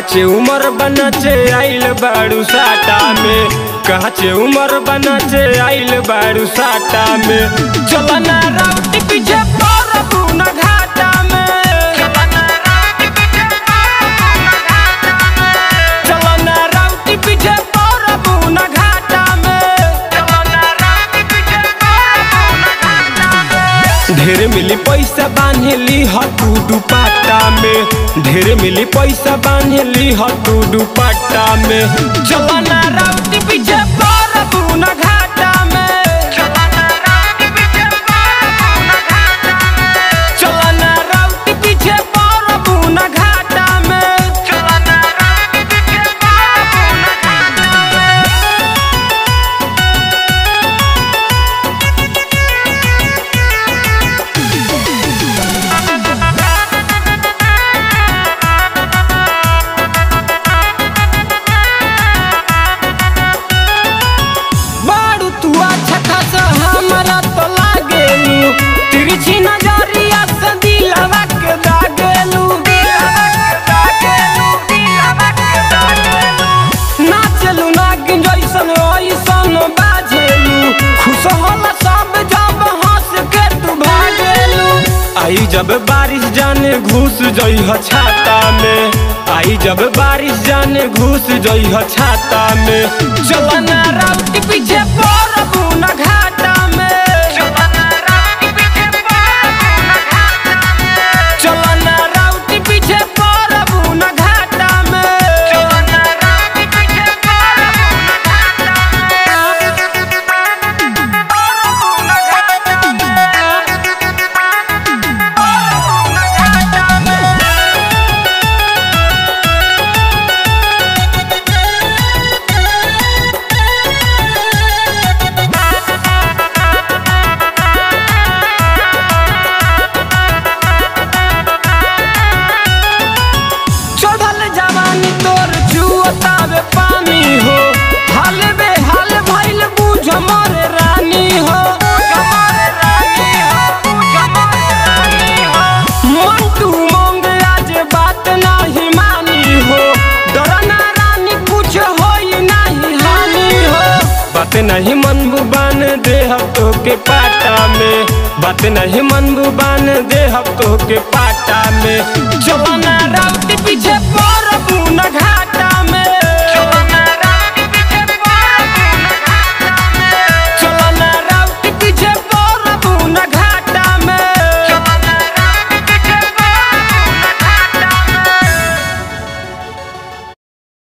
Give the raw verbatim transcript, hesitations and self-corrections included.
काचे उमर बनाचे आइल बाड़ू साटा में, काचे उमर बनाचे आइल बाड़ू साटा में। चलना राउटी पीछे परबू न घाटा में, चलना राउटी पीछे परबू न घाटा में। ढेर मिली पैसा बांधली हतू दुपट्टा में, ढेर मिली पैसा बांधली हतू दुपट्टा में। चलना राउटी पीछे परबू न घाटा में, चलना राउटी पीछे परबू न घाटा में। हमरा तो लागेलू तिरछी नजरिया से दिलवा के दागेलू, नाचलू नागिन जैसन ओइसन बाजेलू। खुश होला सब जब हंस के तू भागेलू। आई जब बारिश जाने घुस जइह छाता में, आई जब बारिश जाने घुस जइह छाता में। चलना राउटी पीछे परबू न घाटा में, चलना राउटी पीछे परबू न घाटा में। तावे पानी हो हाल बे हाल भइल बुझ मोरे रानी हो, मंटू मोंग आज बात नहीं मानी हो। डरना रानी कुछ होई नहीं हानि हो, बात नहीं मनबू बान दे तो के पाटा में, बात नहीं मनबू बान दे तो के पाटा में। चलना राउटी पीछे परबू न घाटा